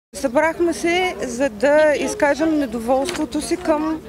Събрахме се, за да изкажем недоволството си към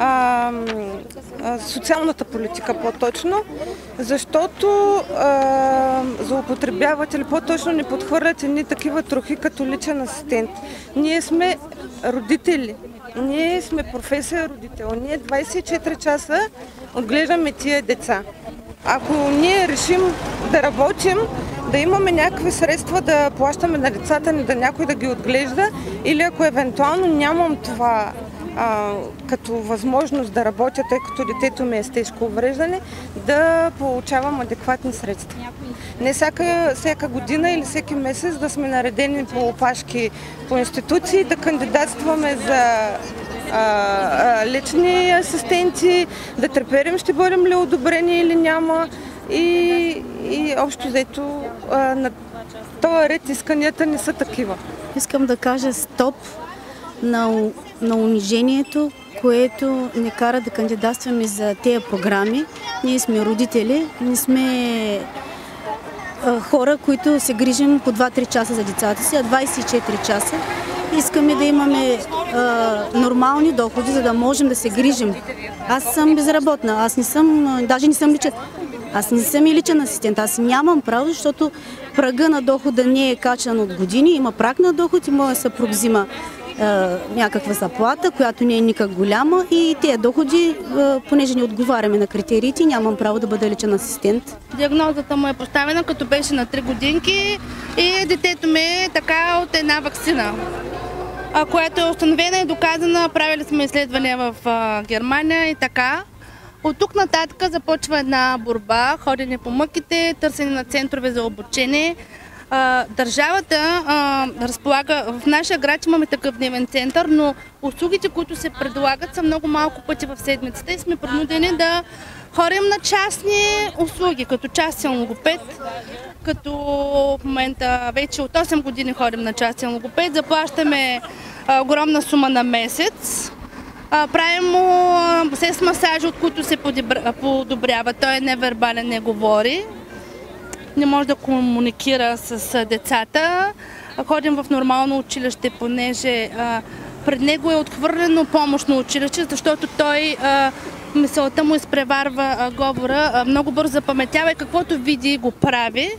социалната политика по-точно, защото злоупотребяват или по-точно ни подхвърлят едни такива трохи като личен асистент. Ние сме родители, ние сме професия родител, ние 24 часа отглеждаме тия деца. Ако ние решим да работим, да имаме някакви средства да плащаме на децата ни, да някой да ги отглежда, или ако евентуално нямам това като възможност да работя, тъй като детето ми е с тежко увреждане, да получавам адекватни средства. Не всяка година или всеки месец да сме наредени по опашки по институции, да кандидатстваме за лични асистенти, да треперим ще бъдем ли одобрени или няма. И общо взето на този ред исканията не са такива. Искам да кажа стоп на унижението, което ни кара да кандидатстваме за тези програми. Ние сме родители, не сме хора, които се грижим по 2-3 часа за децата си, а 24 часа. Искаме да имаме нормални доходи, за да можем да се грижим. Аз съм безработна, аз не съм, даже не съм личен. Аз не съм и личен асистент, аз нямам право, защото прага на дохода не е качан от години. Има праг на доход и моя съпруг взима някаква заплата, която не е никак голяма, и тези доходи, понеже не отговаряме на критериите, нямам право да бъда личен асистент. Диагнозата му е поставена като беше на 3 годинки и детето ми е така от една ваксина, която е установена и доказана. Правили сме изследвания в Германия и така. От тук нататък започва една борба, ходене по мъките, търсене на центрове за обучение. Държавата разполага, в нашия град имаме такъв дневен център, но услугите, които се предлагат, са много малко пъти в седмицата и сме принудени да ходим на частни услуги, като частен логопед, като в момента вече от 8 години ходим на частен логопед, заплащаме огромна сума на месец. Правим му с масажи, от които се подобрява. Той е невербален, не говори. Не може да комуникира с децата. Ходим в нормално училище, понеже пред него е отхвърлено помощно училище, защото той мисълта му изпреварва говора, много бързо запаметява и каквото види го прави.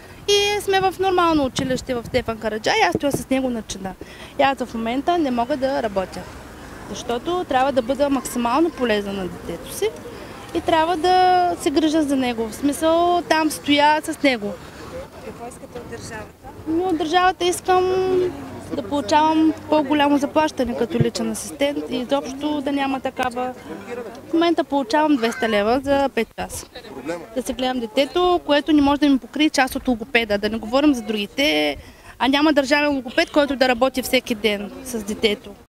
И сме в нормално училище в Стефан Караджа и аз стоя с него на чина. И аз в момента не мога да работя, защото трябва да бъда максимално полезна на детето си и трябва да се грижа за него. В смисъл, там стоя с него. Какво искате от държавата? От държавата искам да получавам по-голямо заплащане като личен асистент и изобщо да няма такава. В момента получавам 200 лева за 5 часа. Да се гледам детето, което не може да ми покрие част от логопеда. Да не говорим за другите, а няма държавен логопед, който да работи всеки ден с детето.